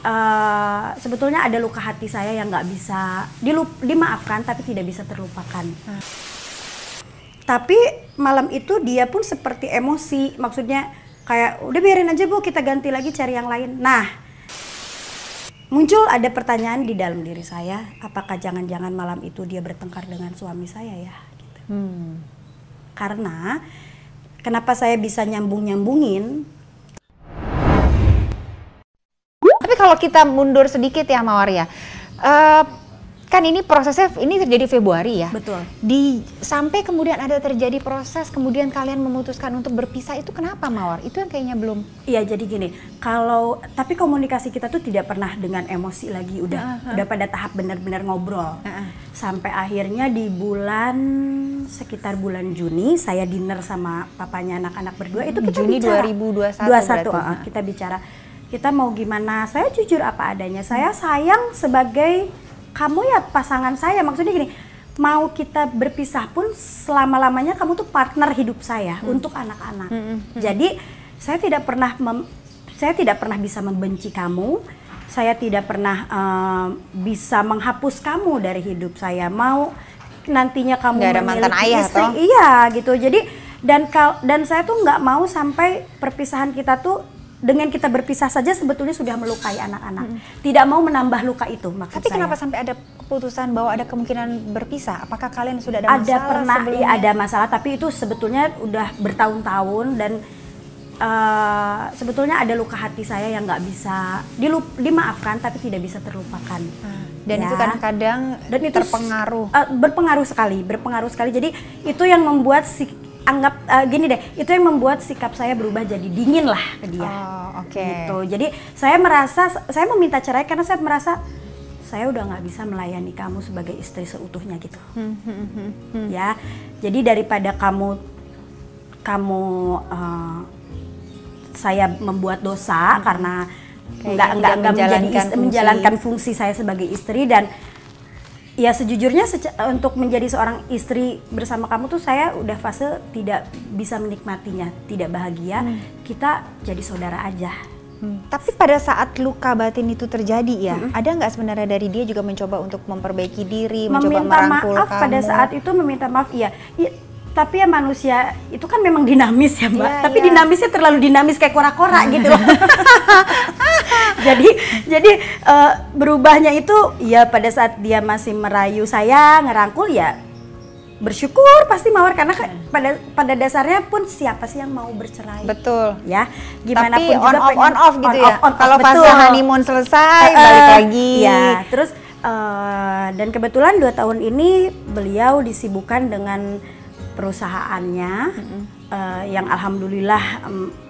sebetulnya ada luka hati saya yang nggak bisa dimaafkan tapi tidak bisa terlupakan. Tapi malam itu dia pun seperti emosi, maksudnya kayak udah biarin aja Bu, kita ganti lagi cari yang lain. Nah, muncul ada pertanyaan di dalam diri saya, apakah jangan-jangan malam itu dia bertengkar dengan suami saya ya? Gitu. Karena kenapa saya bisa nyambungin? Tapi kalau kita mundur sedikit ya Mawar ya, kan ini prosesnya ini terjadi Februari ya. Betul. Sampai kemudian ada terjadi proses, kemudian kalian memutuskan untuk berpisah, itu kenapa Mawar? Itu yang kayaknya belum. Iya, jadi gini, tapi komunikasi kita tuh tidak pernah dengan emosi lagi, udah pada tahap benar-benar ngobrol. Sampai akhirnya di sekitar bulan Juni saya dinner sama papanya anak-anak berdua, itu kita Juni bicara. 2021 kita bicara. Kita mau gimana? Saya jujur apa adanya. Saya sayang sebagai kamu ya pasangan saya. Maksudnya gini, mau kita berpisah pun selama-lamanya kamu tuh partner hidup saya untuk anak-anak. Jadi saya tidak pernah bisa membenci kamu. Saya tidak pernah bisa menghapus kamu dari hidup saya. Mau nantinya kamu nggak ada mantan ayah istri, toh? Iya gitu. Jadi dan saya tuh nggak mau sampai perpisahan kita tuh dengan kita berpisah saja sebetulnya sudah melukai anak-anak. Tidak mau menambah luka itu maksud Tapi saya. kenapa sampai ada keputusan bahwa ada kemungkinan berpisah? Apakah kalian sudah ada masalah sebelumnya? Ada masalah, tapi itu sebetulnya udah bertahun-tahun dan sebetulnya ada luka hati saya yang nggak bisa dimaafkan tapi tidak bisa terlupakan. Dan ya. itu kadang-kadang terpengaruh. Berpengaruh sekali. Jadi itu yang membuat gini deh, itu yang membuat sikap saya berubah jadi dingin lah ke dia. Gitu. Jadi saya meminta cerai karena saya merasa saya udah nggak bisa melayani kamu sebagai istri seutuhnya gitu. Ya, jadi daripada saya membuat dosa karena nggak menjalankan fungsi saya sebagai istri, dan ya sejujurnya untuk menjadi seorang istri bersama kamu tuh saya udah fase tidak bisa menikmatinya, tidak bahagia. Kita jadi saudara aja. Tapi pada saat luka batin itu terjadi ya, ada nggak sebenarnya dari dia juga mencoba untuk memperbaiki diri, mencoba merangkul maaf kamu? Pada saat itu meminta maaf, iya. Tapi ya manusia itu kan memang dinamis ya Mbak. Tapi dinamisnya terlalu dinamis kayak kora-kora gitu loh. Jadi berubahnya itu ya pada saat dia masih merayu saya, ngerangkul ya bersyukur pasti Mawar, karena pada dasarnya pun siapa sih yang mau bercerai? Betul. Ya, gimana tapi pun juga on off gitu ya. Kalau fase honeymoon selesai balik lagi. Ya, terus dan kebetulan 2 tahun ini beliau disibukkan dengan perusahaannya yang alhamdulillah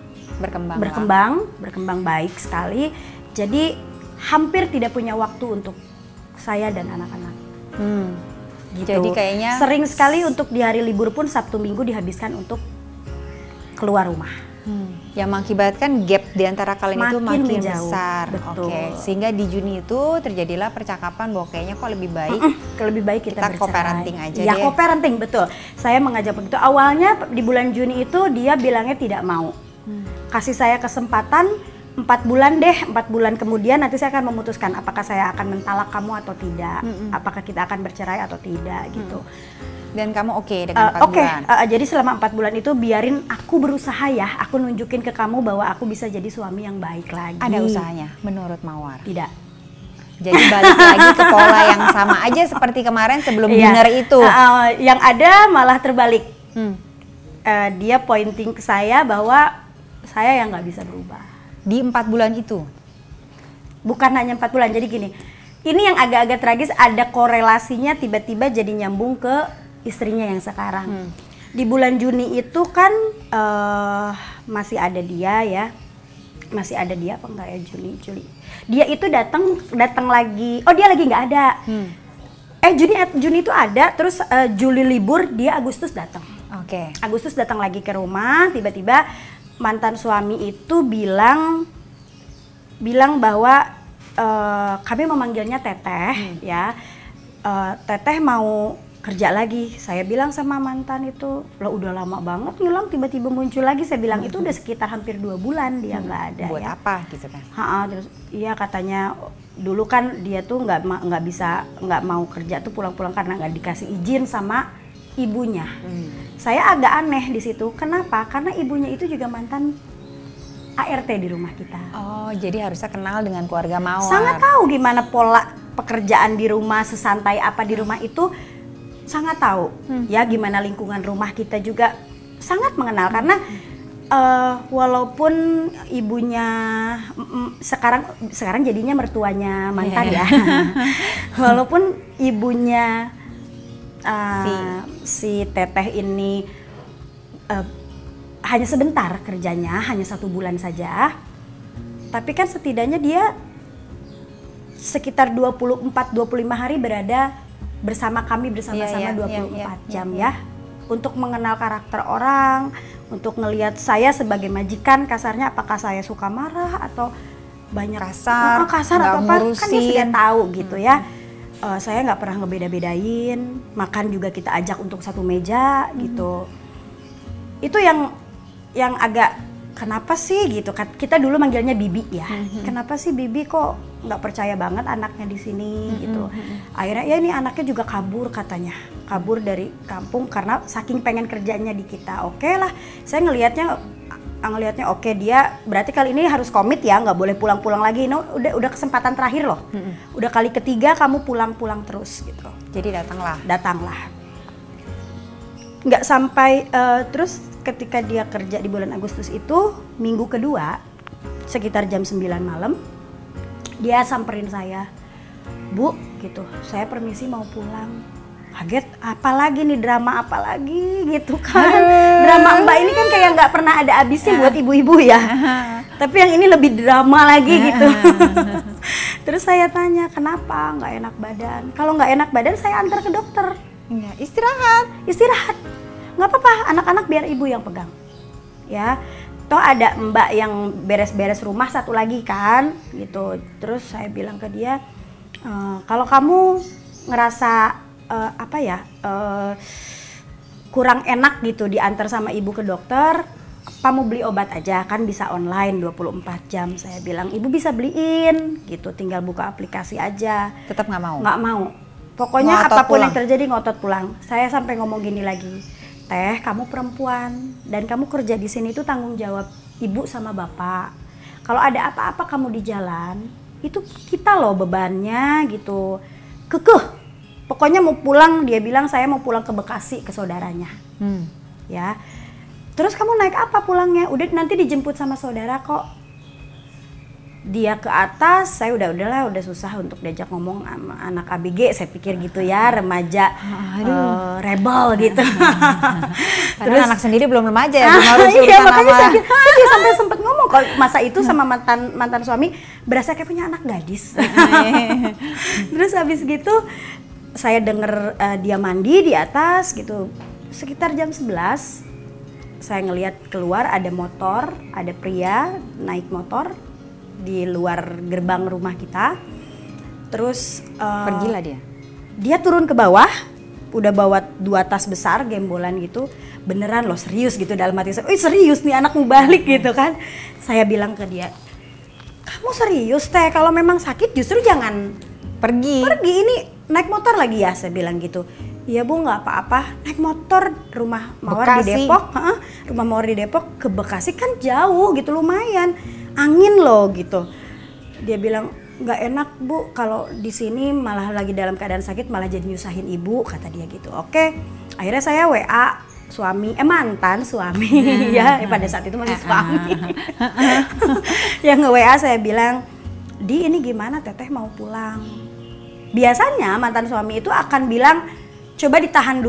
berkembang baik sekali. Jadi hampir tidak punya waktu untuk saya dan anak-anak. Gitu. Jadi kayaknya sering sekali untuk di hari libur pun Sabtu Minggu dihabiskan untuk keluar rumah. Yang mengakibatkan gap di antara kalian itu makin jauh. besar. Betul. Sehingga di Juni itu terjadilah percakapan bahwa kayaknya kok lebih baik kita bercerai. co-parenting aja ya, deh. Co-parenting, betul. Saya mengajak begitu. Awalnya di bulan Juni itu dia bilangnya tidak mau. Kasih saya kesempatan 4 bulan deh, 4 bulan kemudian nanti saya akan memutuskan apakah saya akan mentalak kamu atau tidak, apakah kita akan bercerai atau tidak gitu. Dan kamu oke dengan 4 bulan? Jadi selama 4 bulan itu biarin aku berusaha ya, aku nunjukin ke kamu bahwa aku bisa jadi suami yang baik lagi. Ada usahanya menurut Mawar? Tidak. Jadi balik lagi ke pola yang sama aja seperti kemarin sebelum dinner itu? Yang ada malah terbalik. Dia pointing ke saya bahwa saya yang nggak bisa berubah. Di 4 bulan itu? Bukan hanya 4 bulan, jadi gini, ini yang agak-agak tragis, ada korelasinya tiba-tiba jadi nyambung ke istrinya yang sekarang. Di bulan Juni itu kan masih ada dia ya, apa enggak ya, Juli. Dia itu datang lagi, dia lagi nggak ada. Juni itu ada, terus Juli libur, dia Agustus datang. Agustus datang lagi ke rumah, tiba-tiba mantan suami itu bilang bahwa kami memanggilnya Teteh, ya. Teteh mau kerja lagi. Saya bilang sama mantan itu, lo udah lama banget ngilang, tiba-tiba muncul lagi. Saya bilang itu udah sekitar hampir 2 bulan dia nggak ada. Buat ya. apa gitu kan? Terus iya katanya dulu kan dia tuh nggak mau kerja tuh pulang-pulang karena nggak dikasih izin sama ibunya. Saya agak aneh di situ. Kenapa? Karena ibunya itu juga mantan ART di rumah kita. Oh, jadi harusnya kenal dengan keluarga Mawar. Sangat tahu gimana pola pekerjaan di rumah, sesantai apa di rumah itu. Sangat tahu ya gimana lingkungan rumah kita juga sangat mengenal karena walaupun ibunya sekarang jadinya mertuanya mantan ya. Walaupun ibunya si teteh ini hanya sebentar kerjanya, hanya 1 bulan saja. Tapi kan setidaknya dia sekitar 24-25 hari berada bersama kami bersama-sama 24 jam ya. Untuk mengenal karakter orang, untuk ngelihat saya sebagai majikan kasarnya apakah saya suka marah atau banyak kasar atau apa kan dia sudah tahu gitu ya. Saya nggak pernah ngebeda-bedain, makan juga kita ajak untuk satu meja gitu. Itu yang agak kenapa sih gitu kan, kita dulu manggilnya Bibi ya. Kenapa sih Bibi kok nggak percaya banget anaknya di sini gitu. Akhirnya ya ini anaknya juga kabur katanya, kabur dari kampung karena saking pengen kerjanya di kita. Oke lah, saya ngelihatnya oke, dia berarti kali ini harus komit ya, nggak boleh pulang-pulang lagi. No, udah kesempatan terakhir loh. Udah kali ketiga kamu pulang-pulang terus gitu. Jadi datanglah. Nggak sampai terus ketika dia kerja di bulan Agustus itu, minggu kedua sekitar jam 9 malam dia samperin saya, Bu gitu, saya permisi mau pulang. Kaget, apalagi nih drama apalagi gitu kan. Drama Mbak ini kan kayak nggak pernah ada habisnya buat ibu-ibu ya. Tapi yang ini lebih drama lagi gitu. Terus saya tanya, kenapa nggak enak badan? Kalau nggak enak badan saya antar ke dokter. Ya, istirahat. Nggak apa-apa, anak-anak biar ibu yang pegang. Ya, toh ada mbak yang beres-beres rumah satu lagi kan, gitu. Terus saya bilang ke dia, kalau kamu ngerasa kurang enak gitu diantar sama ibu ke dokter, kamu beli obat aja, kan bisa online 24 jam. Saya bilang, ibu bisa beliin gitu, tinggal buka aplikasi aja. Tetap nggak mau? Nggak mau. Pokoknya apapun yang terjadi ngotot pulang. Saya sampai ngomong gini lagi, Teh, kamu perempuan dan kamu kerja di sini itu tanggung jawab ibu sama bapak. Kalau ada apa-apa kamu di jalan, itu kita loh bebannya gitu. Kekeh. Pokoknya mau pulang, dia bilang saya mau pulang ke Bekasi ke saudaranya. Ya. Terus kamu naik apa pulangnya? Udah nanti dijemput sama saudara kok. Dia ke atas, saya udah susah untuk diajak ngomong sama anak ABG, saya pikir gitu ya, remaja rebel gitu. Terus anak sendiri belum remaja ya, iya makanya saya sampai sempat ngomong kalau masa itu sama mantan suami berasa kayak punya anak gadis. Terus habis gitu saya denger dia mandi di atas gitu, sekitar jam 11 saya ngelihat keluar ada motor, ada pria naik motor di luar gerbang rumah kita. Terus pergilah dia turun ke bawah, udah bawa 2 tas besar gembolan gitu. Beneran loh, serius gitu dalam hati saya. Serius nih anak mau balik gitu kan. Saya bilang ke dia, kamu serius Teh, kalau memang sakit justru jangan pergi, ini naik motor lagi ya, saya bilang gitu. Iya Bu, nggak apa-apa, naik motor rumah Mawar di Depok, rumah Mawar di Depok ke Bekasi kan jauh gitu, lumayan. Angin loh gitu. Dia bilang nggak enak Bu, kalau di sini malah lagi dalam keadaan sakit malah jadi nyusahin ibu, kata dia gitu. Oke, akhirnya saya WA mantan suami ya, pada saat itu masih suami. Yang nge-WA saya bilang, Di ini gimana Teteh mau pulang. Biasanya mantan suami itu akan bilang coba ditahan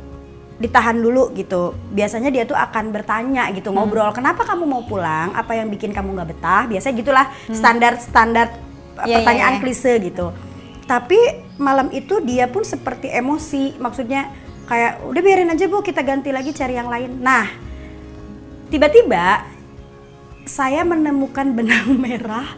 dulu gitu. Biasanya dia tuh akan bertanya gitu, ngobrol, kenapa kamu mau pulang, apa yang bikin kamu nggak betah, biasanya gitulah standar pertanyaan klise gitu. Tapi malam itu dia pun seperti emosi, maksudnya kayak udah biarin aja Bu, kita ganti lagi cari yang lain. Nah tiba-tiba saya menemukan benang merah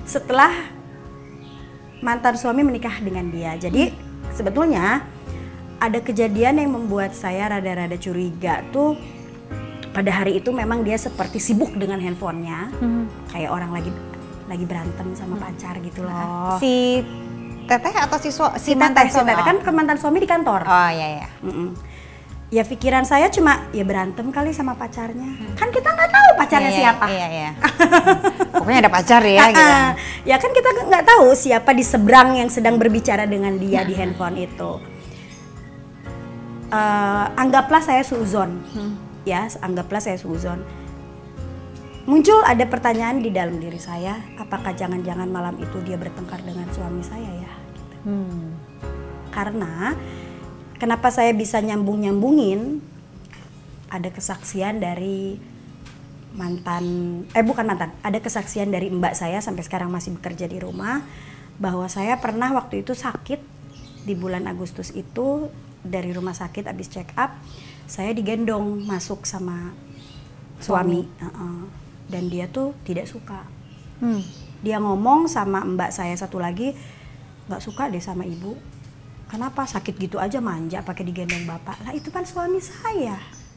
setelah mantan suami menikah dengan dia. Jadi sebetulnya ada kejadian yang membuat saya rada-rada curiga tuh. Pada hari itu memang dia seperti sibuk dengan handphonenya, kayak orang lagi berantem sama pacar gitu loh. Si teteh atau si mantan teteh, suami? kan mantan suami di kantor. Oh iya. Ya pikiran saya cuma ya berantem kali sama pacarnya. Kan kita nggak tahu pacarnya siapa. Iya. Pokoknya ada pacar ya gitu. Ya kan kita nggak tahu siapa di seberang yang sedang berbicara dengan dia di handphone itu. Anggaplah saya suuzon. Ya, anggaplah saya suuzon. Muncul ada pertanyaan di dalam diri saya, apakah jangan-jangan malam itu dia bertengkar dengan suami saya ya? Gitu. Karena kenapa saya bisa nyambungin? Ada kesaksian dari ada kesaksian dari mbak saya sampai sekarang masih bekerja di rumah, bahwa saya pernah waktu itu sakit di bulan Agustus itu, dari rumah sakit habis check up. Saya digendong masuk sama suami. Dan dia tuh tidak suka. Dia ngomong sama mbak saya satu lagi, nggak suka deh sama ibu. Kenapa sakit gitu aja manja pakai digendong bapak? Lah itu kan suami saya.